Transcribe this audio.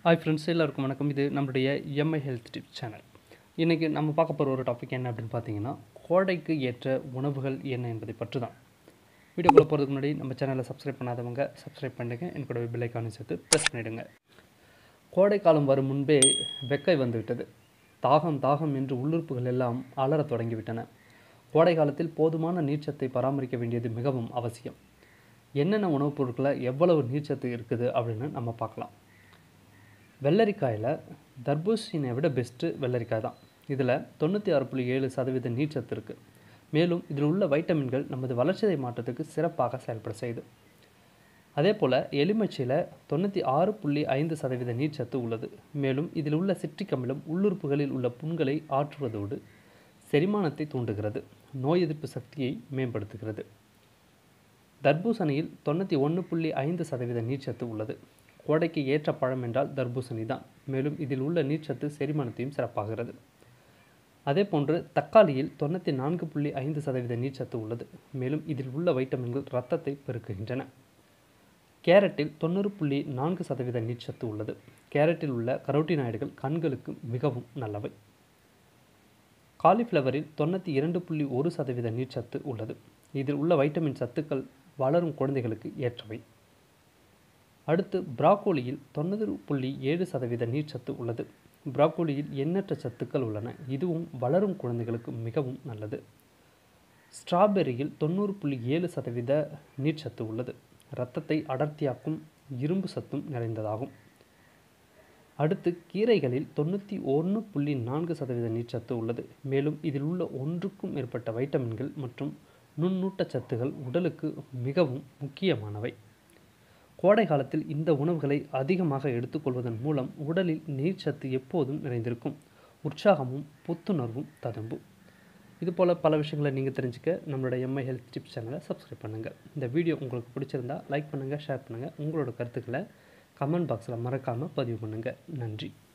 Hi friends, எல்லாருக்கும் வணக்கம். இது நம்மளுடைய எம்ஐ ஹெல்த் டிப்ஸ் சேனல். இன்றைக்கி நம்ம பார்க்க போகிற ஒரு டாபிக் என்ன அப்படின்னு பார்த்தீங்கன்னா, கோடைக்கு ஏற்ற உணவுகள் என்ன என்பதை பற்றி தான். வீடியோக்குள்ளே போகிறதுக்கு முன்னாடி நம்ம சேனலை சப்ஸ்கிரைப் பண்ணாதவங்க சப்ஸ்கிரைப் பண்ணிடுங்க. எனக்கூட பெல் ஐக்கானை சேர்த்து ப்ரெஸ் பண்ணிவிடுங்க. கோடை காலம் வரும் முன்பே வெக்கை வந்துவிட்டது. தாகம் தாகம் என்று உள்ளுறுப்புகள் எல்லாம் அலறத் தொடங்கிவிட்டன. கோடை காலத்தில் போதுமான நீர்ச்சத்தை பராமரிக்க வேண்டியது மிகவும் அவசியம். என்னென்ன உணவுப் பொருட்களில் எவ்வளவு நீர்ச்சத்து இருக்குது அப்படின்னு நம்ம பார்க்கலாம். வெள்ளரிக்காயில் தர்பூசணியை விட பெஸ்ட்டு வெள்ளரிக்காய் தான். இதில் 96.7% நீர்ச்சத்து இருக்குது. மேலும் இதில் உள்ள வைட்டமின்கள் நமது வளர்ச்சிதை மாற்றத்துக்கு சிறப்பாக செயல்பட செய்யுது. அதே போல் எலுமிச்சையில் 96.5% நீர்ச்சத்து உள்ளது. மேலும் இதில் உள்ள சிட்ரிக் அமிலம் உள்ளுறுப்புகளில் உள்ள புண்களை ஆற்றுவதோடு செரிமானத்தை தூண்டுகிறது, நோய் எதிர்ப்பு சக்தியை மேம்படுத்துகிறது. தர்பூசணியில் 91.5% நீர்ச்சத்து உள்ளது. கோடைக்கு ஏற்ற பழம் என்றால் தர்பூசணி தான். மேலும் இதில் உள்ள நீர்ச்சத்து செரிமானத்தையும் சிறப்பாகிறது. அதே போன்று தக்காளியில் 94.5% நீர்ச்சத்து உள்ளது. மேலும் இதில் உள்ள வைட்டமின்கள் இரத்தத்தை பெருக்குகின்றன. கேரட்டில் 90.4% நீர்ச்சத்து உள்ளது. கேரட்டில் உள்ள கரோட்டினாய்டுகள் கண்களுக்கு மிகவும் நல்லவை. காலிஃப்ளவரில் 92.1% நீர்ச்சத்து உள்ளது. இதில் உள்ள வைட்டமின் சத்துக்கள் வளரும் குழந்தைகளுக்கு ஏற்றவை. அடுத்து ப்ராக்கோலியில் 90.7% நீர்ச்சத்து உள்ளது. ப்ராக்கோலியில் எண்ணற்ற சத்துக்கள் உள்ளன. இதுவும் வளரும் குழந்தைகளுக்கு மிகவும் நல்லது. ஸ்ட்ராபெரியில் 90.7% நீர்ச்சத்து உள்ளது. இரத்தத்தை அடர்த்தியாக்கும் இரும்பு சத்தும் நிறைந்ததாகும். அடுத்து கீரைகளில் 91.4% நீர்ச்சத்து உள்ளது. மேலும் இதில் உள்ள ஒன்றுக்கும் மேற்பட்ட வைட்டமின்கள் மற்றும் நுண்ணூட்டச்சத்துகள் உடலுக்கு மிகவும் முக்கியமானவை. கோடை காலத்தில் இந்த உணவுகளை அதிகமாக எடுத்துக்கொள்வதன் மூலம் உடலில் நீர்ச்சத்து எப்போதும் நிறைந்திருக்கும். உற்சாகமும் புத்துணர்வும் ததும்பும். இதுபோல் பல விஷயங்களை நீங்கள் தெரிஞ்சுக்க நம்மளோட எம்ஐ ஹெல்த் டிப்ஸ் சேனலை சப்ஸ்கிரைப் பண்ணுங்கள். இந்த வீடியோ உங்களுக்கு பிடிச்சிருந்தா லைக் பண்ணுங்கள், ஷேர் பண்ணுங்கள். உங்களோட கருத்துக்களை கமெண்ட் பாக்ஸில் மறக்காமல் பதிவு பண்ணுங்கள். நன்றி.